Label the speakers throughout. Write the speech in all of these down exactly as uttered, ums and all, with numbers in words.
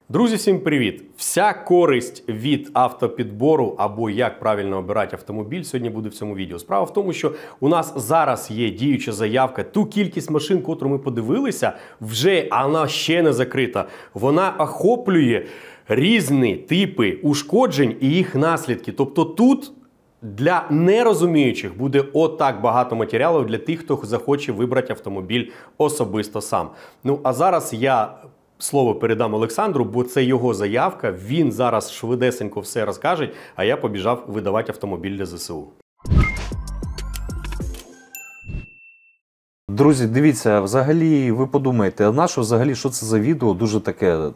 Speaker 1: Друзі, всім привіт! Вся користь від автопідбору або як правильно обирати автомобіль сьогодні буде в цьому відео. Справа в тому, що у нас зараз є діюча заявка. Ту кількість машин, котру ми подивилися, вже вона ще не закрита. Вона охоплює різні типи ушкоджень і їх наслідки. Тобто тут для нерозуміючих буде отак багато матеріалів для тих, хто захоче вибрати автомобіль особисто сам. Ну, а зараз я слово передам Олександру, бо це його заявка, він зараз швидесенько все розкаже, а я побіжав видавати автомобіль для ЗСУ.
Speaker 2: Друзі, дивіться, взагалі ви подумаєте, а на що взагалі, що це за відео, дуже таке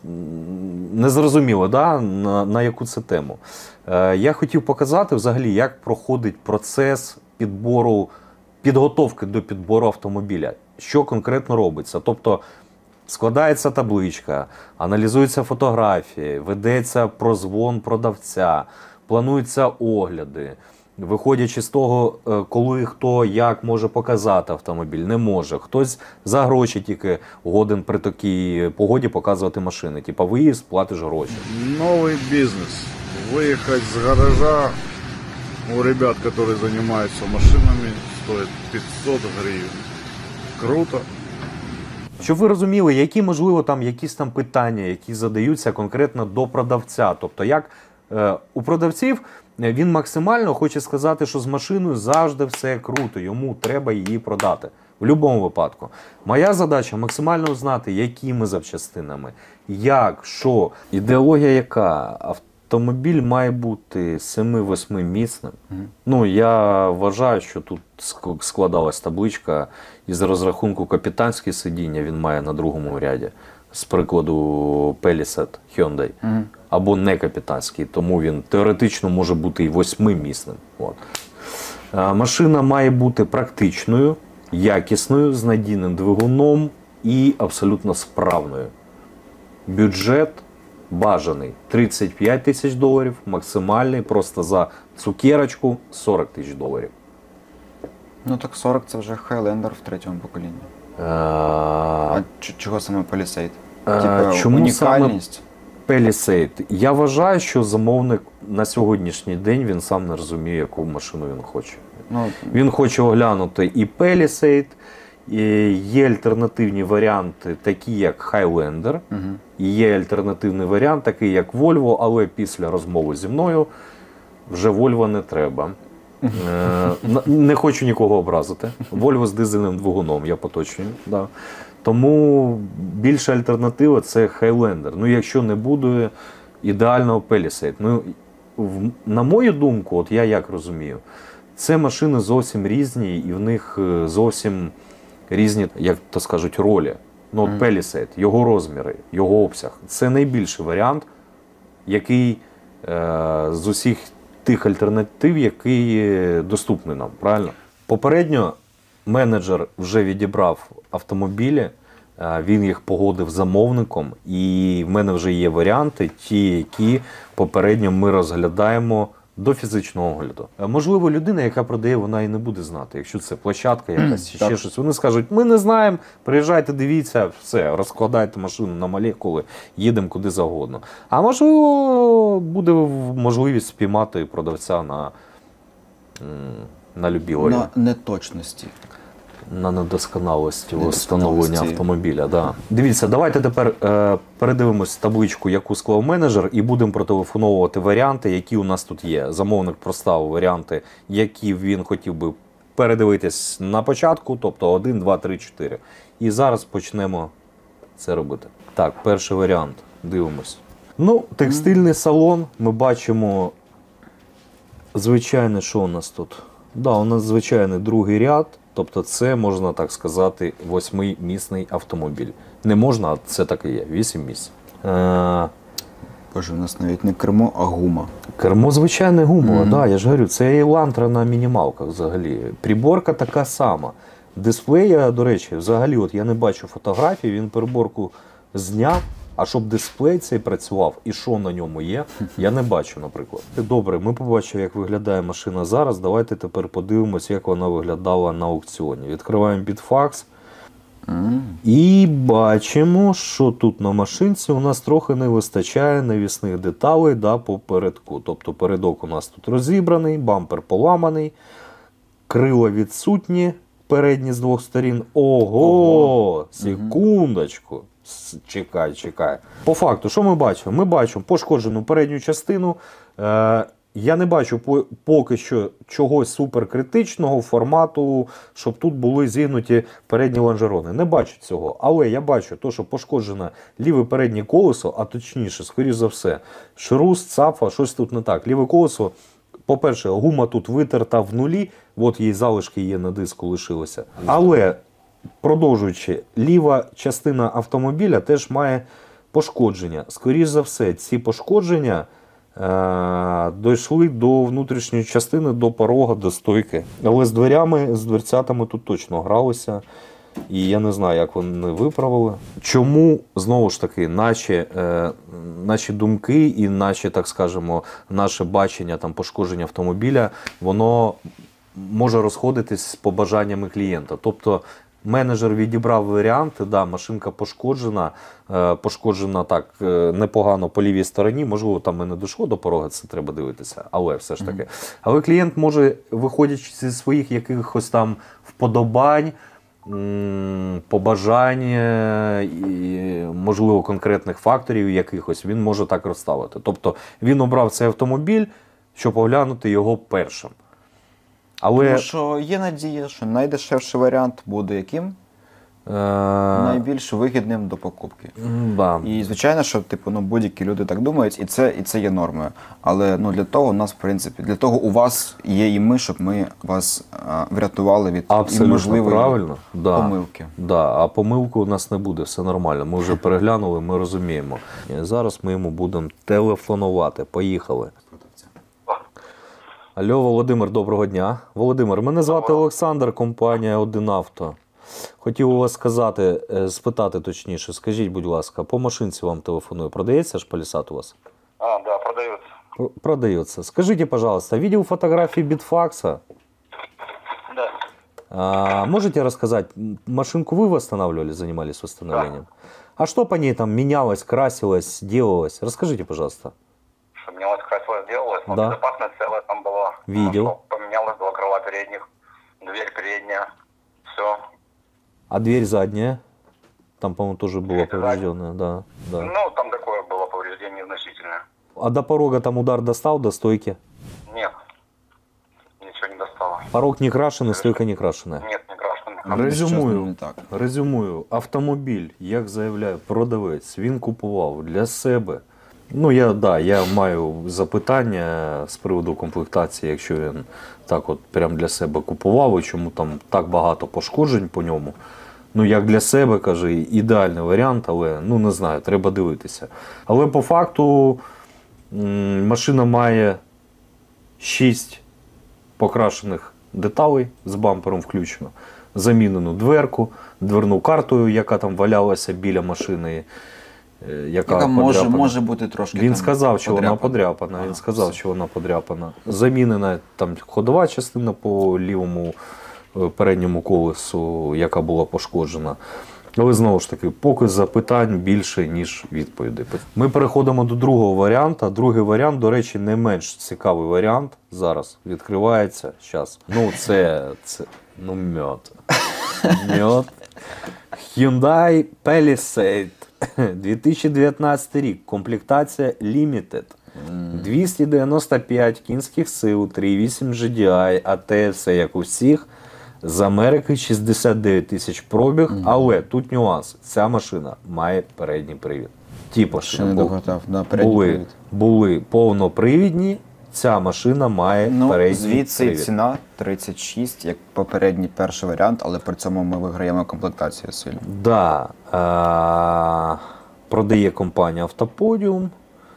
Speaker 2: незрозуміло, да? на, на яку це тему. Е, я хотів показати взагалі, як проходить процес підбору, підготовки до підбору автомобіля, що конкретно робиться. Тобто, складається табличка, аналізуються фотографії, ведеться прозвон продавця, плануються огляди. Виходячи з того, коли хто як може показати автомобіль, не може. Хтось за гроші тільки годен при такій погоді показувати машини. Типа виїзд, платиш гроші.
Speaker 3: Новий бізнес. Виїхати з гаража у ребят, які займаються машинами, стоїть п'ятсот гривень. Круто.
Speaker 2: Щоб ви розуміли, які, можливо, там якісь там питання, які задаються конкретно до продавця. Тобто, як е, у продавців він максимально хоче сказати, що з машиною завжди все круто, йому треба її продати. В будь-якому випадку. Моя задача максимально знати, якими запчастинами, як, що. Ідеологія яка? Автомобіль має бути семи-восьми міцним. Mm-hmm. Ну, я вважаю, що тут складалась табличка із розрахунку капітанське сидіння, він має на другому ряді. З прикладу Palisade Hyundai. Mm-hmm. Або не капітанський, тому він теоретично може бути і восьмимісним. От. Машина має бути практичною, якісною, з надійним двигуном і абсолютно справною. Бюджет бажаний тридцять п'ять тисяч доларів, максимальний просто за цукерочку сорок тисяч доларів.
Speaker 4: Ну так сорок це вже Highlander в третьому поколінні.
Speaker 2: А,
Speaker 4: а чого саме Palisade?
Speaker 2: Типа
Speaker 4: чому унікальність?
Speaker 2: Palisade. Я вважаю, що замовник на сьогоднішній день він сам не розуміє, яку машину він хоче. Ну, він хоче оглянути і Palisade, і є альтернативні варіанти, такі як Highlander, угу. І є альтернативний варіант, такий як Volvo, але після розмови зі мною вже Volvo не треба. Е, не хочу нікого образити. Volvo з дизельним двигуном, я поточнюю. Да. Тому більша альтернатива – це Highlander. Ну, якщо не буде ідеального Palisade. Ну, в, на мою думку, от я як розумію, це машини зовсім різні і в них зовсім різні, як то скажуть, ролі. Ну, от Palisade, його розміри, його обсяг – це найбільший варіант, який е, з усіх тих альтернатив, який доступний нам, правильно? Попередньо менеджер вже відібрав автомобілі, він їх погодив замовником, і в мене вже є варіанти, ті, які попередньо ми розглядаємо до фізичного огляду. Можливо, людина, яка продає, вона і не буде знати, якщо це площадка якась, чи ще щось. Вони скажуть, ми не знаємо, приїжджайте, дивіться, все, розкладайте машину на молекули, їдемо куди завгодно. А можливо, буде можливість спіймати продавця на, на любі
Speaker 4: на неточності.
Speaker 2: На недосконалості встановлення автомобіля. Да. Дивіться, давайте тепер е, передивимось табличку, яку склав менеджер, і будемо протелефоновувати варіанти, які у нас тут є. Замовник проставив варіанти, які він хотів би передивитись на початку, тобто один, два, три, чотири. І зараз почнемо це робити. Так, перший варіант. Дивимось. Ну, текстильний салон. Ми бачимо звичайне, що у нас тут? Да, у нас звичайний другий ряд. Тобто це, можна так сказати, восьмимісний автомобіль. Не можна, а це так і є. Вісім місць. Е...
Speaker 4: Боже, у нас навіть не кермо, а гума.
Speaker 2: Кермо звичайне гумове, mm-hmm. да, я ж говорю, це Елантра на мінімалках взагалі. Приборка така сама. Дисплея, до речі, взагалі, от я не бачу фотографій, він приборку зняв, а щоб дисплей цей працював і що на ньому є, я не бачу, наприклад. Добре, ми побачили, як виглядає машина зараз. Давайте тепер подивимося, як вона виглядала на аукціоні. Відкриваємо Bitfax.
Speaker 4: М.
Speaker 2: І бачимо, що тут на машинці у нас трохи не вистачає навісних деталей да, по передку. Тобто передок у нас тут розібраний, бампер поламаний, крила відсутні, передні з двох сторін. Ого! Секундочку. С- Чекай, чекай. По факту, що ми бачимо? Ми бачимо пошкоджену передню частину. Е, я не бачу по- поки що чогось суперкритичного формату, щоб тут були зігнуті передні лонжерони. Не бачу цього. Але я бачу, то, що пошкоджено ліве переднє колесо, а точніше, скоріш за все, шрус, цапфа, щось тут не так. Ліве колесо, по-перше, гума тут витерта в нулі, от її залишки є на диску лишилися. Але, продовжуючи, ліва частина автомобіля теж має пошкодження. Скоріш за все, ці пошкодження е- дійшли до внутрішньої частини, до порога, до стойки. Але з дверями, з дверцятами тут точно гралися. І я не знаю, як вони виправили. Чому, знову ж таки, наші, е, наші думки і наші, так скажемо, наше бачення там, пошкодження автомобіля, воно може розходитись з побажаннями клієнта. Тобто менеджер відібрав варіанти, да, машинка пошкоджена, е, пошкоджена так е, непогано по лівій стороні, можливо, там і не дійшло до порога, це треба дивитися, але все ж таки. Але клієнт може, виходячи зі своїх якихось там вподобань, м, побажань і, можливо, конкретних факторів якихось, він може так розставити. Тобто він обрав цей автомобіль, щоб оглянути його першим. Але
Speaker 4: Тому що є надія, що найдешевший варіант буде яким?
Speaker 2: е,
Speaker 4: Найбільш вигідним до покупки.
Speaker 2: м, да.
Speaker 4: І звичайно, що типу, ну, будь-які люди так думають, і це, і це є нормою. Але ну, для того у нас, в принципі, для того у вас є і ми, щоб ми вас а, врятували від
Speaker 2: Абсолютно
Speaker 4: можливої
Speaker 2: правильно. Да.
Speaker 4: помилки.
Speaker 2: Да, а помилки у нас не буде, все нормально. Ми вже переглянули, ми розуміємо. І зараз ми йому будемо телефонувати. Поїхали. Алло, Володимир, доброго дня. Володимир, мене звати Олександр, компанія один авто. Хотів у вас сказати, е, спитати точніше, скажіть, будь ласка, по машинці вам телефоную. Продається ж Palisade у вас?
Speaker 5: А, да, продается.
Speaker 2: Р- Продается. Скажите, пожалуйста, видел фотографии Bitfax?
Speaker 5: Да.
Speaker 2: А, можете рассказать, м, машинку вы восстанавливали, занимались восстановлением? А что по ней там менялось, красилось, делалось? Расскажите, пожалуйста.
Speaker 5: Что менялось, красилось, делалось, но
Speaker 2: Да.
Speaker 5: безопасность целая там была.
Speaker 2: Видел.
Speaker 5: Ну, что поменялось, два крыла передних, дверь передняя, все.
Speaker 2: А дверь задняя? Там, по-моему, тоже была
Speaker 5: Дверь
Speaker 2: поврежденная, да, да.
Speaker 5: Ну, там такое было повреждение незначительное.
Speaker 2: А до порога там удар достал, до стойки?
Speaker 5: Нет, ничего не достало.
Speaker 2: Порог не крашеный, стойка не крашеная.
Speaker 5: Нет, не крашеный.
Speaker 4: А
Speaker 2: Резюмую.
Speaker 4: щось не так.
Speaker 2: Резюмую, автомобіль, як заявляє продавець, він купував для себе. Ну, я, да, я маю запитання з приводу комплектації, якщо він так от прям для себе купував, і чому там так багато пошкоджень по ньому. Ну, як для себе, каже, ідеальний варіант, але, ну, не знаю, треба дивитися. Але по факту м, машина має шість покрашених деталей з бампером включено. Замінену дверку, дверну карту, яка там валялася біля машини, е, яка,
Speaker 4: Яка може,
Speaker 2: подряпана.
Speaker 4: може бути трошки.
Speaker 2: Він
Speaker 4: там
Speaker 2: сказав, що вона
Speaker 4: подряпана.
Speaker 2: подряпана. Він
Speaker 4: А,
Speaker 2: сказав,
Speaker 4: все.
Speaker 2: що вона подряпана. Замінена там ходова частина по лівому е, передньому колесу, яка була пошкоджена. Але знову ж таки, поки запитань більше, ніж відповідей. Ми переходимо до другого варіанта. Другий варіант, до речі, не менш цікавий варіант. Зараз відкривається. Щас. Ну, це, це ну, мед. Мед. Hyundai Palisade. дві тисячі дев'ятнадцятий рік. Комплектація Limited. двісті дев'яносто п'ять кінських сил, три вісім джі ді ай, а те все як у всіх. З Америки шістдесят дев'ять тисяч пробіг, але тут нюанс. Ця машина має передній привід. Ті
Speaker 4: Ще
Speaker 2: машини
Speaker 4: не
Speaker 2: бу-
Speaker 4: догадав, да, передній
Speaker 2: були,
Speaker 4: привід.
Speaker 2: були повнопривідні, ця машина має
Speaker 4: Ну,
Speaker 2: передній
Speaker 4: звідси і
Speaker 2: привід.
Speaker 4: ціна тридцять шість, як попередній перший варіант, але при цьому ми виграємо комплектацію сильно.
Speaker 2: Да, е- продає компанія Автоподіум.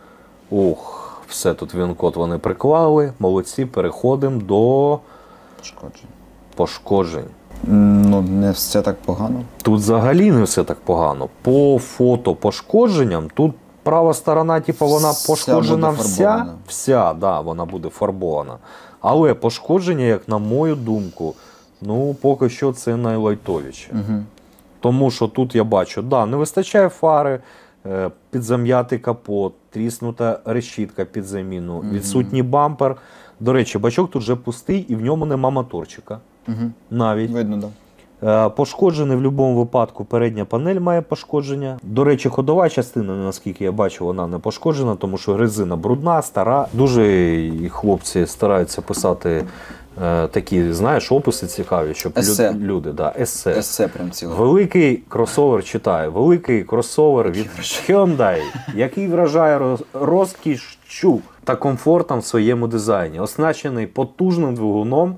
Speaker 2: Ох, все тут він-код вони приклали. Молодці, переходимо до
Speaker 4: Шкоджень.
Speaker 2: пошкоджень.
Speaker 4: Ну, не все так погано.
Speaker 2: Тут взагалі не все так погано. По фото пошкодженням, тут права сторона, типу, вона
Speaker 4: Вся
Speaker 2: пошкоджена
Speaker 4: буде
Speaker 2: вся.
Speaker 4: фарбована.
Speaker 2: Вся, да, вона буде фарбована. Але пошкодження, як на мою думку, ну, поки що це найлайтовіше.
Speaker 4: Угу.
Speaker 2: Тому що тут я бачу, да, не вистачає фари, е, підзам'ятий капот, тріснута решітка під заміну, mm-hmm. відсутній бампер. До речі, бачок тут вже пустий і в ньому нема моторчика.
Speaker 4: Mm-hmm.
Speaker 2: Навіть.
Speaker 4: Видно, так. Да.
Speaker 2: Пошкоджений в будь-якому випадку передня панель має пошкодження. До речі, ходова частина, наскільки я бачу, вона не пошкоджена, тому що резина брудна, стара. Дуже хлопці стараються писати е, такі, знаєш, описи цікаві, щоб
Speaker 4: есе.
Speaker 2: Люд, люди, да, есе.
Speaker 4: Есе прям ціле.
Speaker 2: Великий кросовер, читаю, великий кросовер від Hyundai, який вражає роз, розкішшю та комфортом в своєму дизайні, оснащений потужним двигуном.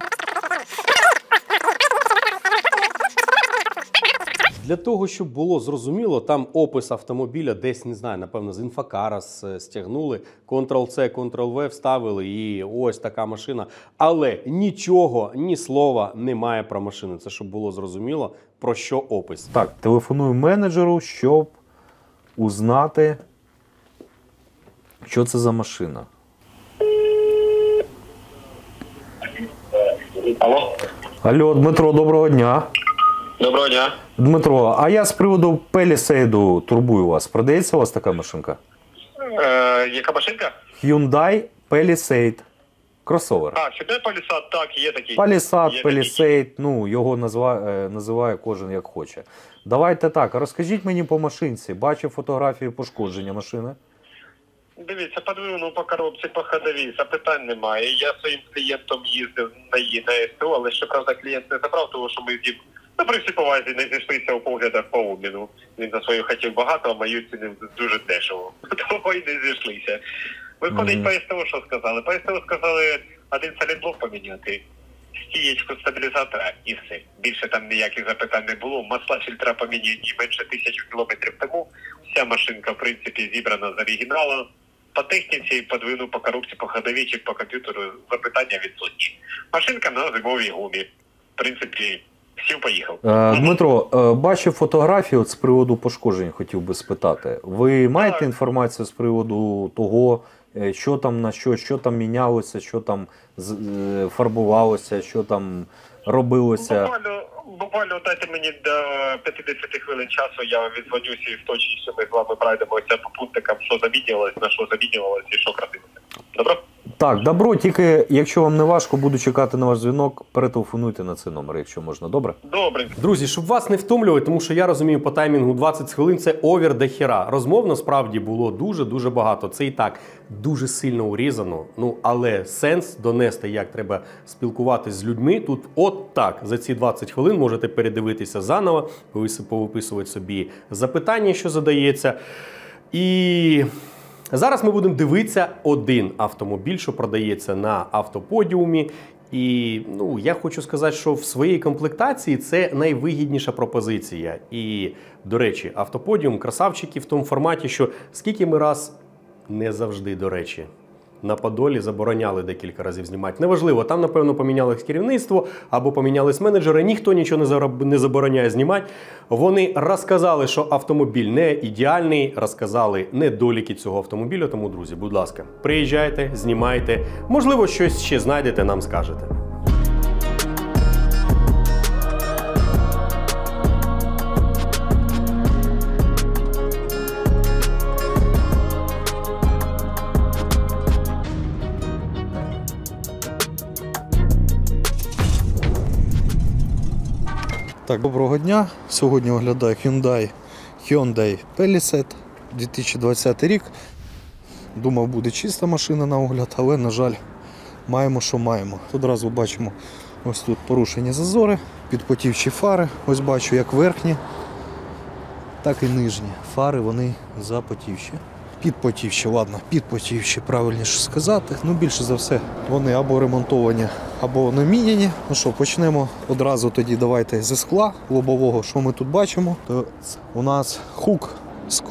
Speaker 1: Для того, щоб було зрозуміло, там опис автомобіля десь, не знаю, напевно, з інфокара стягнули, контрол-С, контрол-В вставили і ось така машина. Але нічого, ні слова немає про машину. Це щоб було зрозуміло, про що опис.
Speaker 2: Так, телефоную менеджеру, щоб узнати, що це за машина.
Speaker 5: Алло?
Speaker 2: Алло, Дмитро, доброго дня.
Speaker 5: Доброго дня.
Speaker 2: Дмитро, а я з приводу Palisade турбую вас. Продається у вас така машинка?
Speaker 5: Е, яка машинка?
Speaker 2: Hyundai Palisade. Кросовер.
Speaker 5: А, Hyundai Palisade, так, є такий.
Speaker 2: Palisade,
Speaker 5: Є
Speaker 2: Palisade, ну, його називає, називає кожен як хоче. Давайте так, розкажіть мені по машинці. Бачив фотографію пошкодження машини.
Speaker 5: Дивіться, подвину по коробці, по ходовій, запитань немає. Я своїм клієнтом їздив на її на СТО, але щоправда клієнт не забрав, тому що ми з ним на при всій повазі не зійшлися у поглядах по обміну. Він за свою хотів багато, а мою цінив дуже дешево. Того й не зійшлися. Виходить mm-hmm. по СТО, що сказали? По СТО сказали один солідблок поміняти, стієчку стабілізатора і все. Більше там ніяких запитань не було. Масла фільтра поміняні менше тисячі кілометрів тому. Вся машинка, в принципі, зібрана з оригіналу. По техніці, по двину, по коробці, по ходовій чи по комп'ютеру запитання відсутні. Машинка на зимовій гумі. В принципі, сів поїхав.
Speaker 2: Е, Дмитро, е, бачив фотографію от з приводу пошкоджень, хотів би спитати. Ви маєте так. інформацію з приводу того, що там на що, що там мінялося, що там е, фарбувалося, що там робилося?
Speaker 5: Буквально, буквально дайте мені до п'ятдесят хвилин часу, я відзвонюся і в точність ми з вами пройдемося по пунктикам, що замінювалось, на що замінювалось і що красилося. Добро?
Speaker 2: Так, добро, тільки якщо вам не важко, буду чекати на ваш дзвінок, перетелефонуйте на цей номер, якщо можна, добре?
Speaker 5: Добре.
Speaker 1: Друзі, щоб вас не втомлювати, тому що я розумію, по таймінгу двадцять хвилин це овер до хіра. Розмов насправді було дуже-дуже багато. Це і так дуже сильно урізано, ну але сенс донести, як треба спілкуватись з людьми, тут от так. За ці двадцять хвилин можете передивитися заново, повиписувати собі запитання, що задається. І... Зараз ми будемо дивитися один автомобіль, що продається на автоподіумі. І ну, я хочу сказати, що в своїй комплектації це найвигідніша пропозиція. І, до речі, автоподіум, красавчики в тому форматі, що скільки ми раз, не завжди, до речі, на Подолі забороняли декілька разів знімати. Неважливо, там, напевно, помінялось керівництво або помінялись менеджери, ніхто нічого не забороняє знімати. Вони розказали, що автомобіль не ідеальний, розказали недоліки цього автомобіля. Тому, друзі, будь ласка, приїжджайте, знімайте. Можливо, щось ще знайдете, нам скажете.
Speaker 6: Так, доброго дня. Сьогодні оглядаю Hyundai Hyundai Palisade дві тисячі двадцятий рік. Думав, буде чиста машина на огляд, але, на жаль, маємо, що маємо. Одразу бачимо ось тут порушені зазори, підпотівчі фари. Ось бачу, як верхні, так і нижні. Фари, вони запотівші. Підпотівші, ладно, підпотівші, правильніше сказати. Ну, більше за все, вони або ремонтовані, або не міняні. Ну що, почнемо одразу тоді, давайте зі скла лобового. Що ми тут бачимо? То у нас хук, скло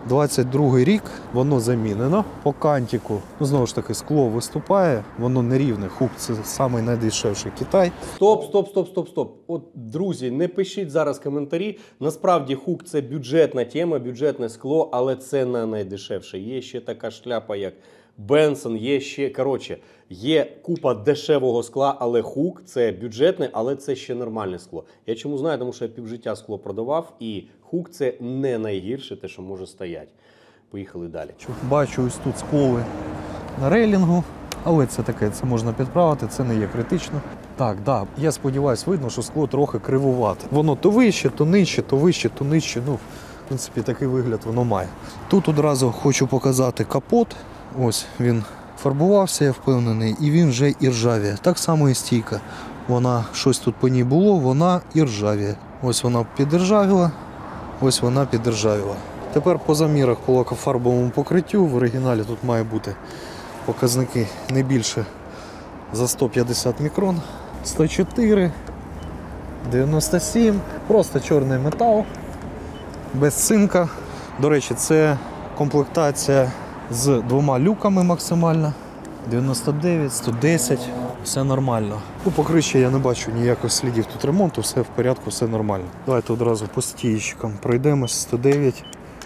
Speaker 6: двадцять другий рік, воно замінено. По кантику, ну знову ж таки, скло виступає, воно нерівне. Хук – це самий найдешевший Китай.
Speaker 1: Стоп, стоп, стоп, стоп, стоп. От, друзі, не пишіть зараз коментарі. Насправді Хук – це бюджетна тема, бюджетне скло, але це не найдешевше. Є ще така шляпа, як Бенсон, є ще, коротше, є купа дешевого скла, але Хук – це бюджетне, але це ще нормальне скло. Я чому знаю, тому що я півжиття скло продавав, і Хук – це не найгірше те, що може стояти. Поїхали далі.
Speaker 6: Бачу ось тут сколи на рейлінгу, але це таке, це можна підправити, це не є критично. Так, да, я сподіваюся, видно, що скло трохи кривувате. Воно то вище, то нижче, то вище, то нижче. Ну, в принципі, такий вигляд воно має. Тут одразу хочу показати капот. Ось він фарбувався, я впевнений, і він вже іржавіє. Так само і стійка. Вона, щось тут по ній було, вона іржавіє. Ось вона підіржавіла, ось вона підіржавіла. Тепер по замірах по лакофарбовому покриттю в оригіналі тут має бути показники не більше за сто п'ятдесят мікрон. сто чотири, дев'яносто сім, просто чорний метал, без цинка. До речі, це комплектація з двома люками максимально. дев'яносто дев'ять, сто десять, все нормально. У покрищі я не бачу ніяких слідів тут ремонту, все в порядку, все нормально. Давайте одразу по стієчкам пройдемось. сто дев'ять.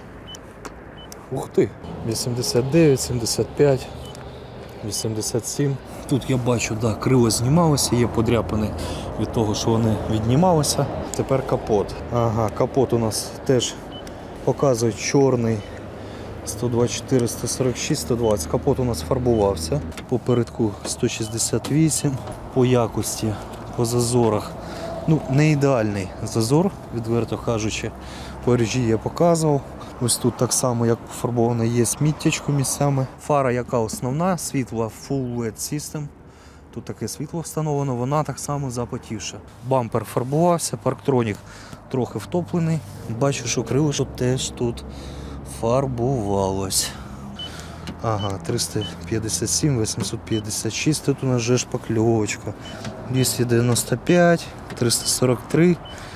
Speaker 6: Ух ти! вісімдесят дев'ять, сімдесят п'ять, вісімдесят сім. Тут я бачу, да, крило знімалося, є подряпини від того, що вони віднімалися. Тепер капот. Ага, капот у нас теж показує чорний. сто двадцять чотири, сто сорок шість, сто двадцять. Капот у нас фарбувався. Попередку сто шістдесят вісім. По якості, по зазорах. Ну, не ідеальний зазор, відверто кажучи. По режі я показував. Ось тут так само, як пофарбовано, є сміттячко місцями. Фара, яка основна, світла Full L E D System. Тут таке світло встановлено, вона так само запотівша. Бампер фарбувався, парктронік трохи втоплений. Бачу, що крило теж тут фарбувалось. Ага, триста п'ятдесят сім, вісімсот п'ятдесят шість, тут у нас вже шпакльовочка. двісті дев'яносто п'ять, триста сорок три,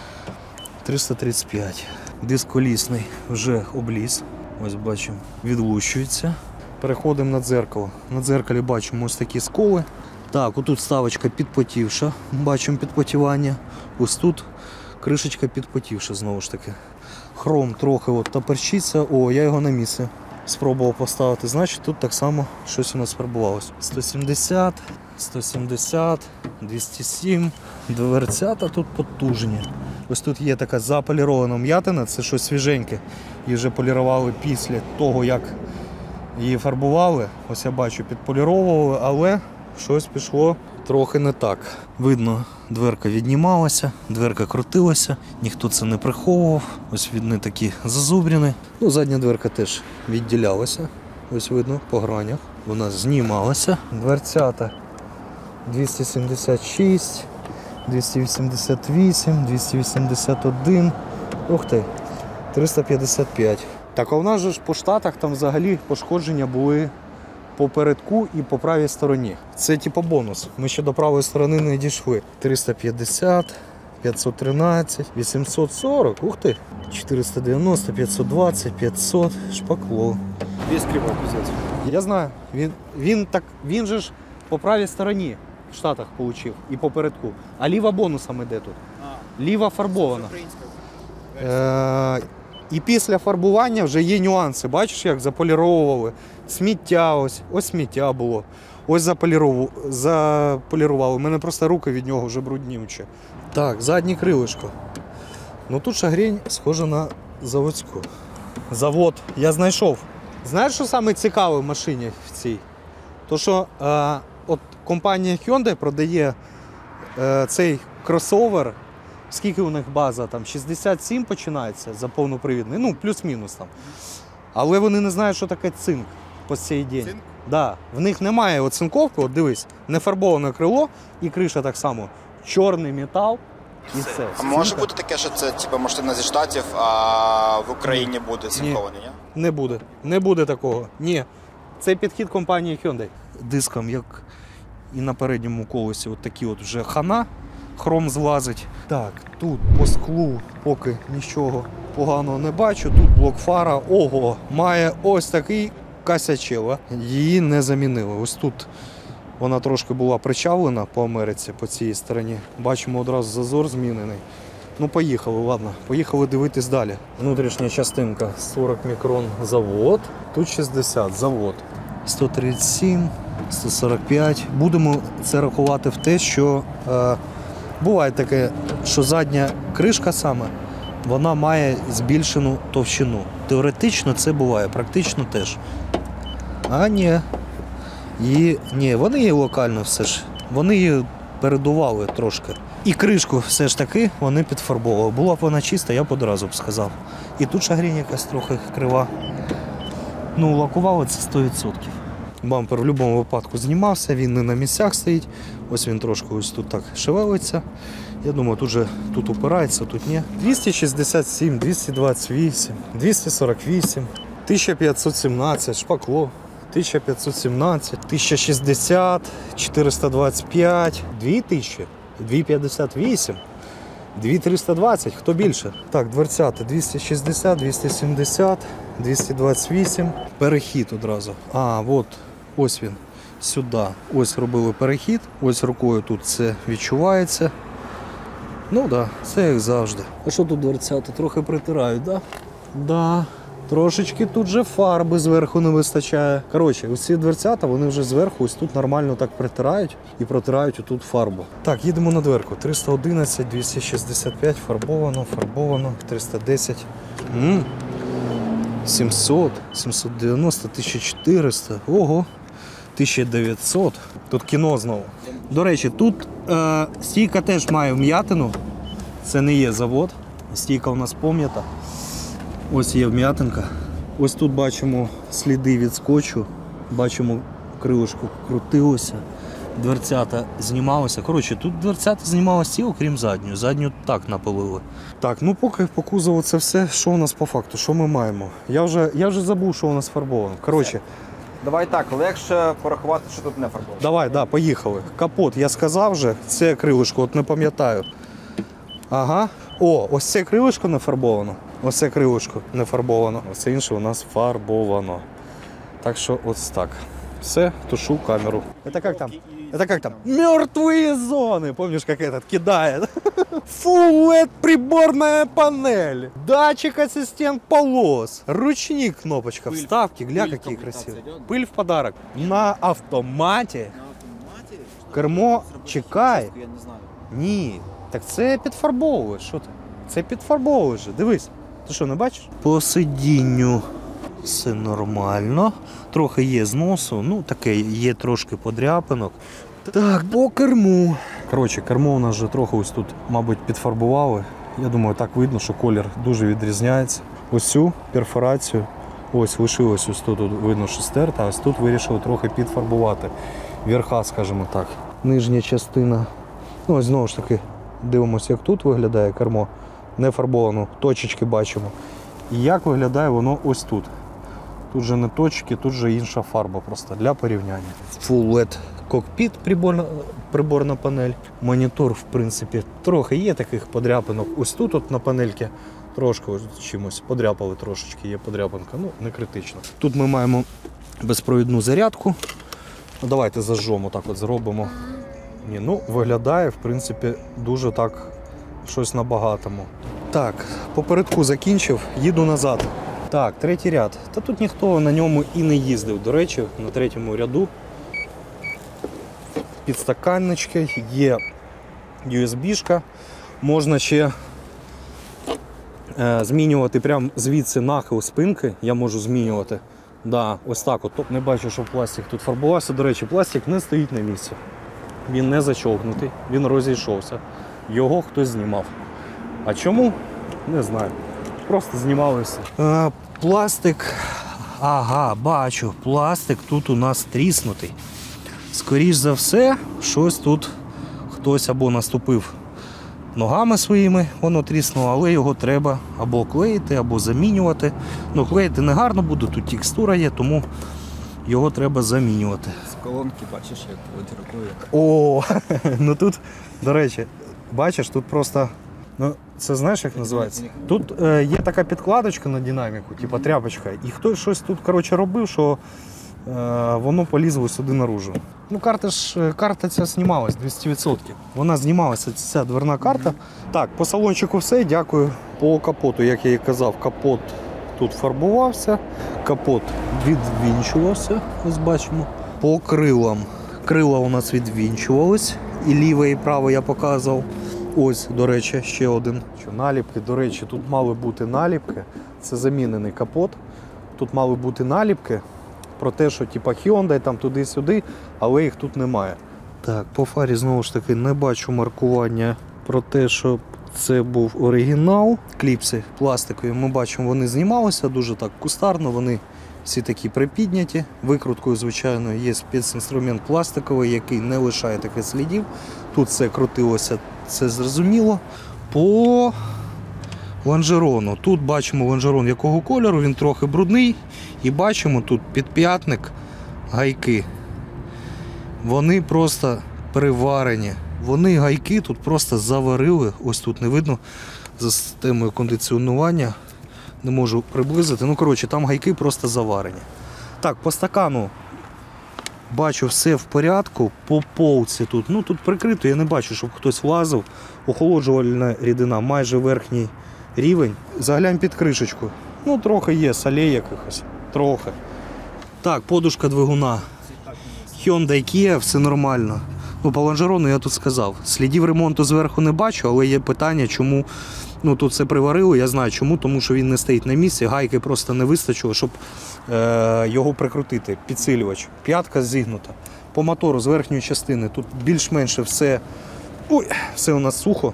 Speaker 6: триста тридцять п'ять. Диск колісний вже обліз. Ось бачимо, відлущується. Переходимо на дзеркало. На дзеркалі бачимо ось такі сколи. Так, отут вставочка підпотівша, бачимо підпотівання. Ось тут кришечка підпотівша знову ж таки. Хром трохи от таперчиться. О, я його на місце спробував поставити. Значить, тут так само щось у нас фарбувалося. сто сімдесят, сто сімдесят, двісті сім. Дверцята тут потужні. Ось тут є така заполірована м'ятина, це щось свіженьке. Її вже полірували після того, як її фарбували. Ось я бачу, підполіровували, але щось пішло трохи не так. Видно, дверка віднімалася, дверка крутилася, ніхто це не приховував. Ось вони такі зазубріни. Ну, задня дверка теж відділялася. Ось видно, по гранях. Вона знімалася. Дверцята двісті сімдесят шість, двісті вісімдесят вісім, двісті вісімдесят один. Ух ти, триста п'ятдесят п'ять. Так, а в нас же ж по штатах там взагалі пошкодження були по передку і по правій стороні. Це типу бонус. Ми ще до правої сторони не дійшли. триста п'ятдесят, п'ятсот тринадцять, вісімсот сорок, ух ти, чотириста дев'яносто, п'ятсот двадцять, п'ятсот, шпакло.
Speaker 7: Весь кривой пиздец.
Speaker 6: Я знаю, він, він, так, він же ж по правій стороні в Штатах отримав і по передку. А ліва бонусом іде тут. Ліва фарбована. Е, і після фарбування вже є нюанси. Бачиш, як заполіровували. Сміття ось, ось сміття було. Ось заполірували. заполірували. У мене просто руки від нього вже бруднючі. Так, заднє крилишко. Ну тут шагрень схожа на заводську. Завод я знайшов. Знаєш, що саме цікаве в машині в цій? То, що е, от компанія Hyundai продає е, цей кросовер, скільки у них база, там шістдесят сім починається за повнопривідний, ну плюс-мінус там. Але вони не знають, що таке цинк по цей день. Цинк? Да. В них немає оцинковки, от дивись, нефарбоване крило і криша так само. Чорний метал і все.
Speaker 7: А може бути таке, що це типу, машина зі Штатів, а в Україні буде цинкований, ні?
Speaker 6: Не буде. Не буде такого. Ні. Це підхід компанії Hyundai. Диском, як і на передньому колесі, от такі от вже хана, хром злазить. Так, тут по склу поки нічого поганого не бачу. Тут блок фара. Ого, має ось такий косячок. Її не замінили. Ось тут вона трошки була причавлена по Америці, по цій стороні. Бачимо одразу зазор змінений. Ну, поїхали, ладно. Поїхали дивитись далі. Внутрішня частинка сорок мікрон завод. Тут шістдесят завод. сто тридцять сім, сто сорок п'ять. Будемо це рахувати в те, що е, буває таке, що задня кришка саме, вона має збільшену товщину. Теоретично це буває, практично теж. А ні. І, ні, вони її локально все ж, вони її передували трошки. І кришку все ж таки вони підфарбовували. Була б вона чиста, я б одразу б сказав. І тут шагрінь якась трохи крива. Ну, лакували це сто відсотків. Бампер в будь-якому випадку знімався, він не на місцях стоїть. Ось він трошки ось тут так шевелиться. Я думаю, тут же тут упирається, тут ні. двісті шістдесят сім, двісті двадцять вісім, двісті сорок вісім, тисяча п'ятсот сімнадцять, шпакло. тисяча п'ятсот сімнадцять, тисяча шістдесят, чотириста двадцять п'ять, дві тисячі, двісті п'ятдесят вісім, дві тисячі триста двадцять, хто більше? Так, дверцята двісті шістдесят, двісті сімдесят, двісті двадцять вісім, перехід одразу. А, от, ось він, сюди. Ось робили перехід, ось рукою тут це відчувається. Ну так, да, це як завжди. А що тут дверцята? Трохи притирають, так? Да? Да. Трошечки тут же фарби зверху не вистачає. Коротше, ось ці дверцята, вони вже зверху ось тут нормально так притирають і протирають отут фарбу. Так, їдемо на дверку. триста одинадцять, двісті шістдесят п'ять, фарбовано, фарбовано, триста десять. М-м. сімсот, сімсот дев'яносто, тисяча чотириста. Ого, тисяча дев'ятсот. Тут кіно знову. До речі, тут е, стійка теж має вм'ятину. Це не є завод. Стійка у нас пом'ята. Ось є вм'ятинка. Ось тут бачимо сліди від скотчу. Бачимо, крилишко крутилося. Дверцята знімалися. Коротше, тут дверцята знімалися всі, окрім задньої. Задню так напилили. Так, ну поки по кузову це все. Що у нас по факту? Що ми маємо? Я вже, я вже забув, що у нас фарбовано. Коротше.
Speaker 4: Давай так, легше порахувати, що тут не фарбовано.
Speaker 6: Давай, да, поїхали. Капот, я сказав вже, це крилишко, от не пам'ятаю. Ага. О, ось це крилишко не фарбовано. Ось це крилишко не фарбовано. Ось інше у нас фарбовано. Так що ось так. Все, тушу камеру. Это как там? Это как там? Мертвые зоны. Помнишь, как этот кидает? Full эд приборная панель. Датчик ассистент полос. Ручник, кнопочка, вставки. Гля, какие красивые. Пыль в подарок. На автомате. Кермо чекай. Ні. Так це підфарбовуєш. Що ти? Це підфарбовуєш же. Дивись. Ти що, не бачиш? По сидінню все нормально. Трохи є зносу, ну таке, є трошки подряпинок. Так, по керму. Коротше, кермо у нас вже трохи ось тут, мабуть, підфарбували. Я думаю, так видно, що колір дуже відрізняється. Ось цю перфорацію, ось лишилось ось тут, видно, що стерта, а ось тут вирішили трохи підфарбувати. Верха, скажімо так. Нижня частина. Ну, ось знову ж таки, дивимося, як тут виглядає кермо. Не фарбовано, точечки бачимо. І як виглядає воно ось тут. Тут же не точки, тут же інша фарба просто для порівняння. Full ед кокпіт, приборна, приборна панель. Монітор, в принципі, трохи є таких подряпинок. Ось тут от на панельці трошки ось чимось подряпали трошечки, є подряпинка, ну не критично. Тут ми маємо безпровідну зарядку. Ну, давайте зажжемо, так от зробимо. Ні, ну виглядає, в принципі, дуже так щось на багатому. Так, попередку закінчив, їду назад. Так, третій ряд. Та тут ніхто на ньому і не їздив. До речі, на третьому ряду підстаканнички, є ю ес бі-шка. Можна ще е, змінювати прямо звідси нахил спинки. Я можу змінювати. Да, ось так от. Не бачу, що пластик тут фарбувався. До речі, пластик не стоїть на місці. Він не зачовкнутий, він розійшовся. Його хтось знімав. А чому? Не знаю. Просто знімалося. А, пластик. Ага, бачу. Пластик тут у нас тріснутий. Скоріш за все, щось тут хтось або наступив ногами своїми, воно тріснуло, але його треба або клеїти, або замінювати. Ну, клеїти не гарно буде, тут текстура є, тому його треба замінювати.
Speaker 4: З колонки бачиш, як от рукою.
Speaker 6: О, ну тут, до речі, бачиш, тут просто Ну, це знаєш, як називається? Тут е, є така підкладочка на динаміку, типу тряпочка, і хтось щось тут, коротше, робив, що е, воно полізло сюди наружу. Ну, карта ж, карта ця знімалась двісті відсотків. Вона знімалася, ця дверна карта. Так, по салончику все, дякую. По капоту, як я і казав, капот тут фарбувався, капот відвінчувався, ось бачимо. По крилам. Крила у нас відвінчувались, і ліве, і праве я показував. Ось, до речі, ще один. Що, наліпки, до речі, тут мали бути наліпки. Це замінений капот. Тут мали бути наліпки про те, що типа Hyundai там туди-сюди, але їх тут немає. Так, по фарі знову ж таки не бачу маркування про те, що це був оригінал. Кліпси пластикові, ми бачимо, вони знімалися дуже так кустарно, вони всі такі припідняті. Викруткою, звичайно, є спецінструмент пластиковий, який не лишає таких слідів. Тут все крутилося, це зрозуміло. По лонжерону. Тут бачимо лонжерон якого кольору, він трохи брудний. І бачимо тут підп'ятник, гайки. Вони просто приварені. Вони гайки тут просто заварили. Ось тут не видно за системою кондиціонування. Не можу приблизити. Ну, коротше, там гайки просто заварені. Так, по стакану бачу все в порядку. По полці тут, ну тут прикрито, я не бачу, щоб хтось влазив. Охолоджувальна рідина, майже верхній рівень. Заглянь під кришечку. Ну, трохи є солей якихось. Трохи. Так, подушка двигуна. Hyundai Kia, все нормально. Ну, по лонжерону я тут сказав. Слідів ремонту зверху не бачу, але є питання, чому ну, тут це приварили. Я знаю чому, тому що він не стоїть на місці. Гайки просто не вистачило, щоб е- його прикрутити. Підсилювач. П'ятка зігнута. По мотору з верхньої частини тут більш-менше все, ой, все у нас сухо.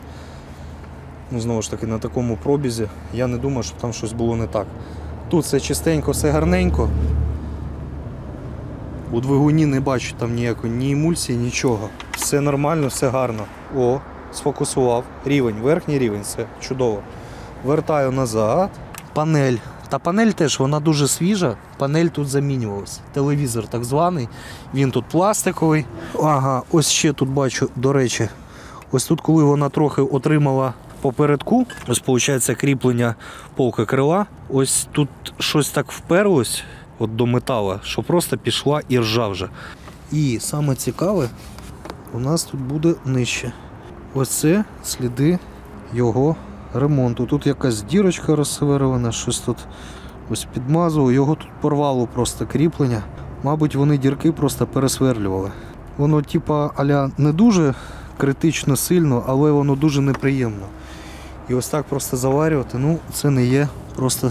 Speaker 6: Ну, знову ж таки, на такому пробізі я не думаю, що там щось було не так. Тут все чистенько, все гарненько. У двигуні не бачу там ніякої ні емульсії, нічого. Все нормально, все гарно. О, сфокусував. Рівень, верхній рівень, все чудово. Вертаю назад. Панель. Та панель теж, вона дуже свіжа. Панель тут замінювалась. Телевізор так званий. Він тут пластиковий. Ага, ось ще тут бачу, до речі, ось тут, коли вона трохи отримала попередку, ось, виходить, кріплення полки крила. Ось тут щось так вперлось от до металу, що просто пішла іржа вже. І саме цікаве, у нас тут буде нижче. Ось це сліди його ремонту. Тут якась дірочка розсверлена, щось тут ось підмазував, його тут порвало просто кріплення. Мабуть, вони дірки просто пересверлювали. Воно типа аля не дуже критично сильно, але воно дуже неприємно. І ось так просто заварювати, ну це не є просто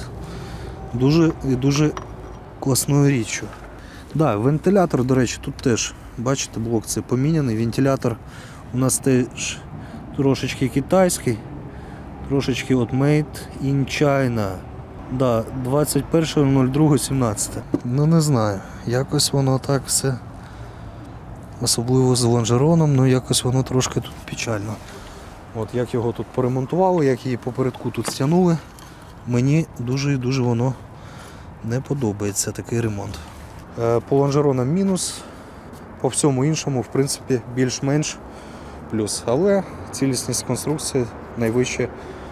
Speaker 6: дуже і дуже класною річчю. Да, вентилятор, до речі, тут теж, бачите, блок це поміняний. Вентилятор у нас теж трошечки китайський, трошечки от Made in China. Да, двадцять перше друге сімнадцяте. Ну не знаю, якось воно так все, особливо з лонжероном, ну якось воно трошки тут печально. От як його тут поремонтували, як її попередку тут стягнули, мені дуже і дуже воно не подобається такий ремонт. По лонжеронам мінус, по всьому іншому, в принципі, більш-менш плюс. Але цілісність конструкції найвище,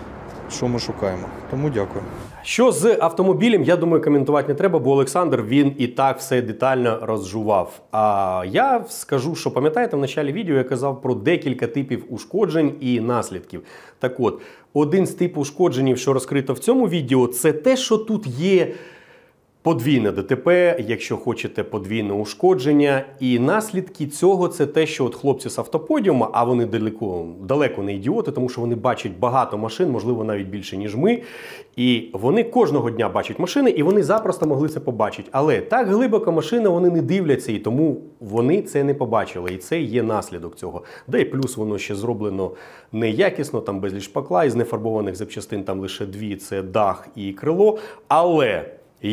Speaker 6: що ми шукаємо. Тому дякую.
Speaker 1: Що з автомобілем, я думаю, коментувати не треба, бо Олександр, він і так все детально розжував. А я скажу, що пам'ятаєте, в початку відео я казав про декілька типів ушкоджень і наслідків. Так от, один з типів ушкоджень, що розкрито в цьому відео, це те, що тут є подвійне ДТП, якщо хочете, подвійне ушкодження. І наслідки цього це те, що от хлопці з автоподіума, а вони далеко, далеко не ідіоти, тому що вони бачать багато машин, можливо, навіть більше, ніж ми. І вони кожного дня бачать машини, і вони запросто могли це побачити. Але так глибоко машини вони не дивляться, і тому вони це не побачили. І це є наслідок цього. Да і плюс воно ще зроблено неякісно, там безліч шпакла, із нефарбованих запчастин там лише дві, це дах і крило. Але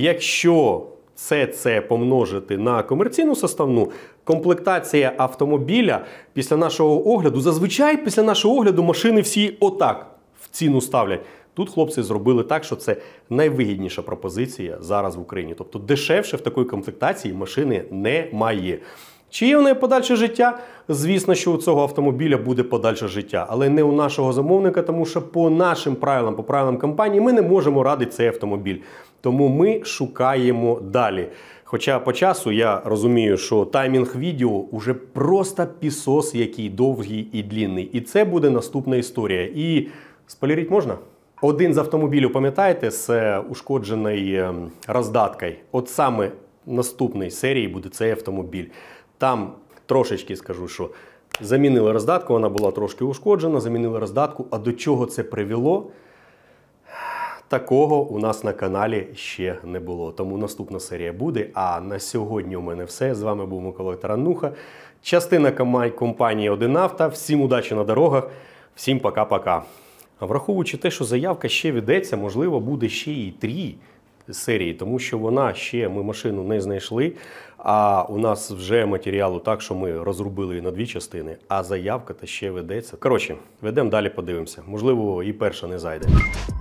Speaker 1: якщо це це помножити на комерційну составну, комплектація автомобіля після нашого огляду, зазвичай після нашого огляду машини всі отак в ціну ставлять. Тут хлопці зробили так, що це найвигідніша пропозиція зараз в Україні. Тобто дешевше в такій комплектації машини немає. Чи є в неї подальше життя? Звісно, що у цього автомобіля буде подальше життя, але не у нашого замовника, тому що по нашим правилам, по правилам компанії, ми не можемо радити цей автомобіль. Тому ми шукаємо далі. Хоча по часу я розумію, що таймінг відео уже просто пісос, який довгий і длинний. І це буде наступна історія. І спойлерити можна? Один з автомобілів, пам'ятаєте, з ушкодженою роздаткою. От саме наступної серії буде цей автомобіль. Там трошечки скажу, що замінили роздатку, вона була трошки ушкоджена, замінили роздатку. А до чого це привело? Такого у нас на каналі ще не було. Тому наступна серія буде. А на сьогодні у мене все. З вами був Микола Тарануха. Частина компанії один авто. Всім удачі на дорогах. Всім пока-пока. А враховуючи те, що заявка ще ведеться, можливо, буде ще і три серії, тому що вона ще, ми машину не знайшли, а у нас вже матеріалу так, що ми розрубили її на дві частини, а заявка та ще ведеться. Коротше, ведемо далі, подивимося. Можливо, і перша не зайде.